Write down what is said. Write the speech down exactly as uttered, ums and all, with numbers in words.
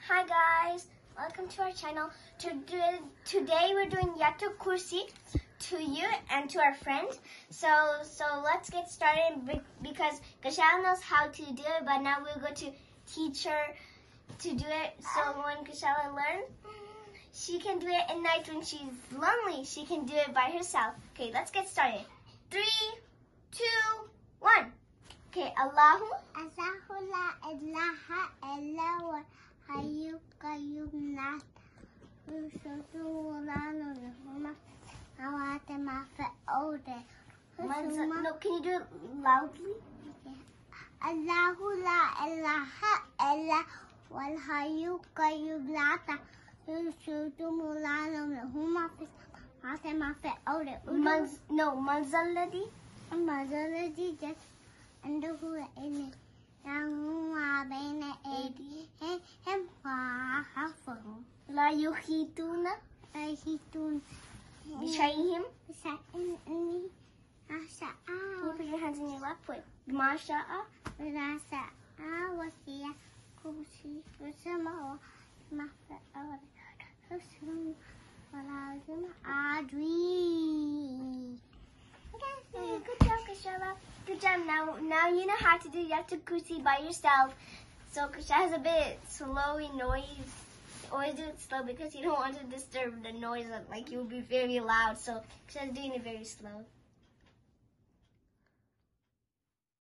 Hi guys, welcome to our channel. Today, today we're doing Yato Kursi to you and to our friends. So so let's get started because Kashal knows how to do it, but now we're going to teach her to do it. So when Kashal learns, she can do it at night when she's lonely. She can do it by herself. Okay, let's get started. Three, two, one. Okay, Allahu. Allahu la ilaha illa huwa hayyul qayyum la ta'khudhuhu sinatun wa nawm. No, can you do it loudly? Allahu la ilaha illa huwa hayyul qayyum la ta'khudhuhu sinatun wa nawm. No, Manzaladi. Manzaladi just عنده علم له بين أيديهم وخلفهم لا يحيطون لا يحيطون بشيء بشيء ما شاء. You put your hands in your left foot. ما شاء. ما شاء وسع كرسيه السماوات ما في الأرض ولا عدوي. Good job, Kashala. Good job. Now, now you know how to do Yato Kursi by yourself. So Kashala is a bit slowy noise. Always do it slow because you don't want to disturb the noise. Like it will be very loud. So Kashala's doing it very slow.